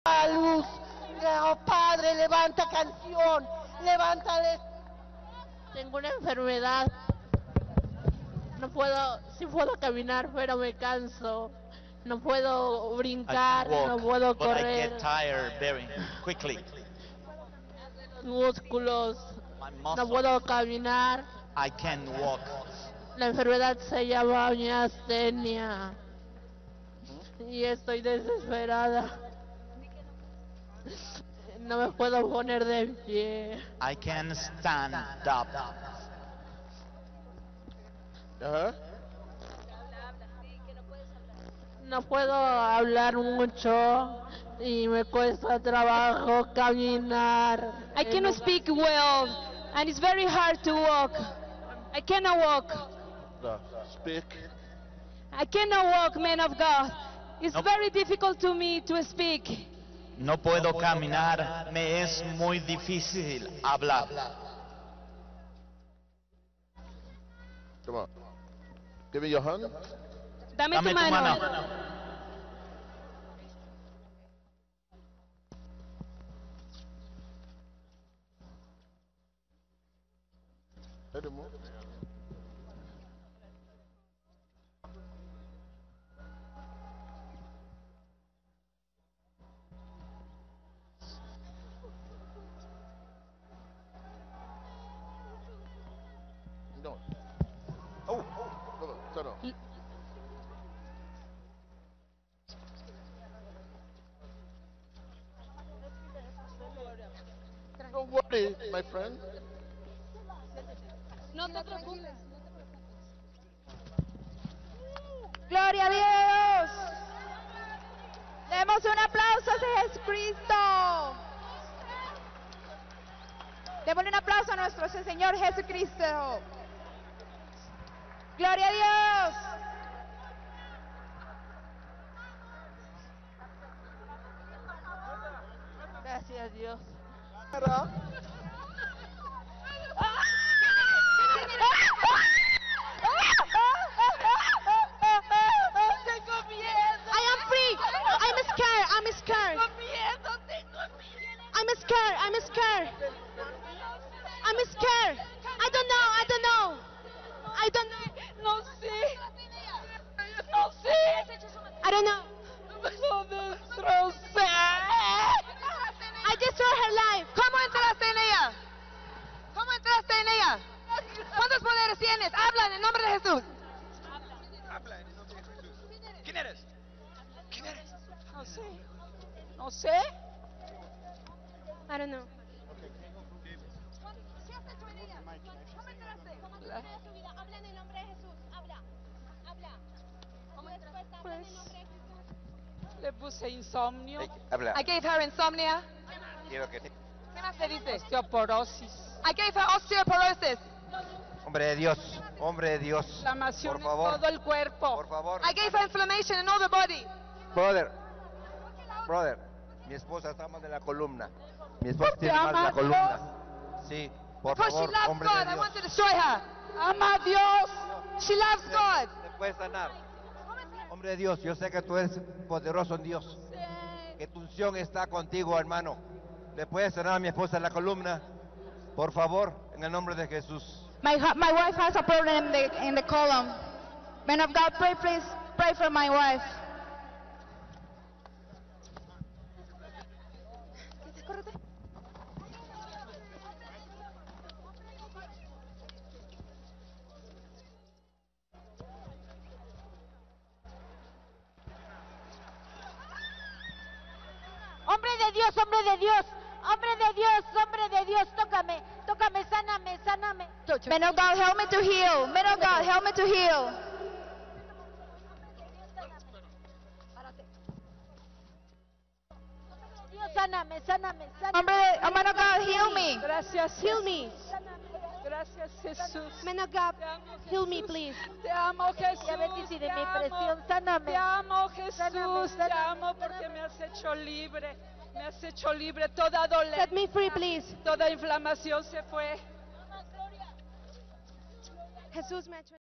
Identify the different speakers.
Speaker 1: a luz. Oh, Padre, levanta canción, levántale. Tengo una enfermedad. No puedo, sí puedo caminar, pero me canso. No puedo brincar, no puedo
Speaker 2: but I
Speaker 1: correr.
Speaker 2: get tired very quickly.
Speaker 1: Músculos,
Speaker 2: My
Speaker 1: no
Speaker 2: muscles,
Speaker 1: puedo caminar.
Speaker 2: I can't walk.
Speaker 1: La enfermedad se llama miastenia. Y estoy desesperada. No me puedo poner de pie.
Speaker 2: I can't stand up.
Speaker 1: No puedo hablar mucho y me cuesta trabajo caminar.
Speaker 3: I cannot speak well, and it's very hard to walk. I cannot walk.
Speaker 4: Speak.
Speaker 3: I cannot walk, man of God. It's
Speaker 2: No.
Speaker 3: very difficult to me to speak.
Speaker 2: No puedo caminar, me es muy difícil hablar.
Speaker 4: Come on. Give me your hand.
Speaker 3: Dame
Speaker 2: Dame
Speaker 3: tu
Speaker 2: tu
Speaker 3: mano.
Speaker 2: mano.
Speaker 4: Let him move. No. Oh, no, turn off. Don't worry, my friend.
Speaker 3: No te preocupes. Gloria a Dios. Demos un aplauso a Jesucristo. Démosle un aplauso a nuestro Señor Jesucristo. Gloria a Dios.
Speaker 1: Gracias, Dios. Tengo miedo.
Speaker 3: I am free. I'm scared. I'm scared.
Speaker 1: Tengo miedo, tengo miedo.
Speaker 3: I'm scared. I'm scared. I'm scared. I don't know. I don't know. I don't know.
Speaker 1: No sé. No sé.
Speaker 3: I don't know.
Speaker 1: Lo destrocé.
Speaker 3: I destroyed her life. ¿Cómo entraste en ella? ¿Cómo entraste en ella? ¿Cuántos poderes tienes? Habla en el nombre de Jesús.
Speaker 5: Habla en el nombre de Jesús. ¿Quién eres? ¿Quién eres?
Speaker 1: No sé. No sé.
Speaker 3: I don't know.
Speaker 6: Habla en el nombre de Jesús, habla.
Speaker 1: Pues, le puse insomnio,
Speaker 5: Habla.
Speaker 3: I gave her insomnia.
Speaker 5: Quiero que te...
Speaker 3: ¿Qué más le dice?
Speaker 1: osteoporosis,
Speaker 3: I gave her osteoporosis.
Speaker 5: Hombre de Dios, hombre de Dios.
Speaker 1: inflamación
Speaker 5: Por
Speaker 1: en
Speaker 5: favor.
Speaker 1: todo el cuerpo.
Speaker 5: Por favor.
Speaker 3: I gave her inflammation in all the body.
Speaker 5: Brother, mi esposa está mal de la columna. Mi esposa
Speaker 1: ¿Te
Speaker 5: tiene mal de la
Speaker 1: ama
Speaker 5: columna. Sí, por
Speaker 3: Because she
Speaker 5: favor,
Speaker 3: loves
Speaker 5: hombre
Speaker 3: God,
Speaker 5: de
Speaker 3: I
Speaker 5: Dios.
Speaker 3: want to destroy her.
Speaker 1: Ama a Dios.
Speaker 3: She loves God.
Speaker 5: Te puedes sanar. Hombre de Dios, yo sé que tú eres poderoso en Dios. Que tu unción está contigo, hermano. ¿Le puedes sanar a mi esposa la columna? Por favor, en el nombre de Jesús.
Speaker 3: My wife has a problem in the column. Man of God, pray please. Pray for my wife.
Speaker 6: Hombre de Dios, hombre de Dios, hombre de Dios, hombre de Dios, tócame, tócame, sáname, sáname.
Speaker 3: Man of God, help me to heal. Man of God, help me to heal.
Speaker 6: Dios, sáname, sáname,
Speaker 3: Man of God, heal me.
Speaker 1: Gracias,
Speaker 6: Heal me.
Speaker 1: gracias Jesús.
Speaker 6: Man of God,
Speaker 1: Te amo,
Speaker 6: heal me,
Speaker 1: Jesús.
Speaker 6: please.
Speaker 1: Te amo, Jesús.
Speaker 6: Diabetes y de
Speaker 1: te
Speaker 6: mi
Speaker 1: amo.
Speaker 6: presión, sáname.
Speaker 1: Te amo, Jesús.
Speaker 6: Sáname,
Speaker 1: Te
Speaker 6: sáname,
Speaker 1: amo porque
Speaker 6: sáname.
Speaker 1: me has hecho libre. Me has hecho libre. Toda dolencia,
Speaker 6: Set me free, please.
Speaker 1: toda inflamación se fue.
Speaker 6: Jesús me ha hecho